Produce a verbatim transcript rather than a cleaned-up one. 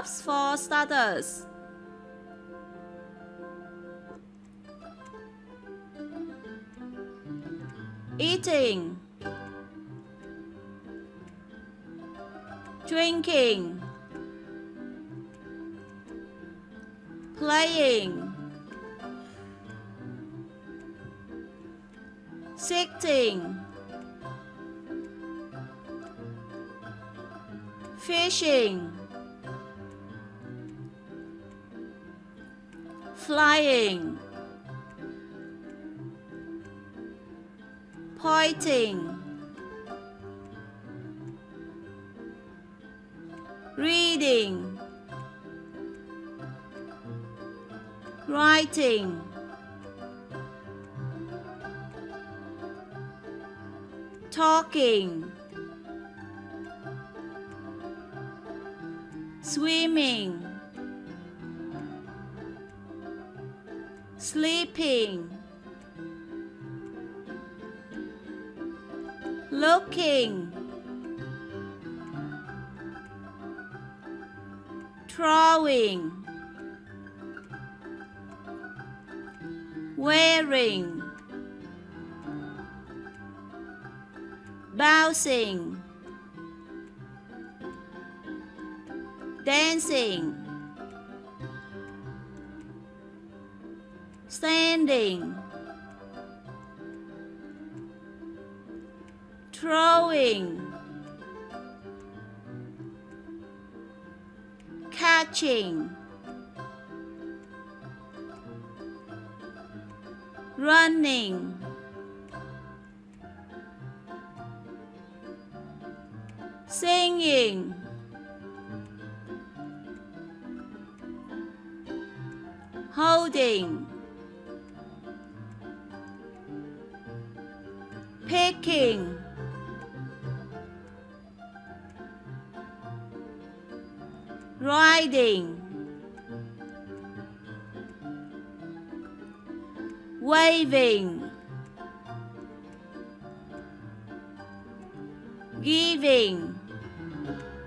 Verbs for starters. Eating, drinking, playing, sitting, fishing, flying, pointing, reading, writing, talking, swimming, sleeping, looking, drawing, wearing, bouncing, dancing, standing, throwing, catching, running, singing, holding, picking, riding, waving, giving,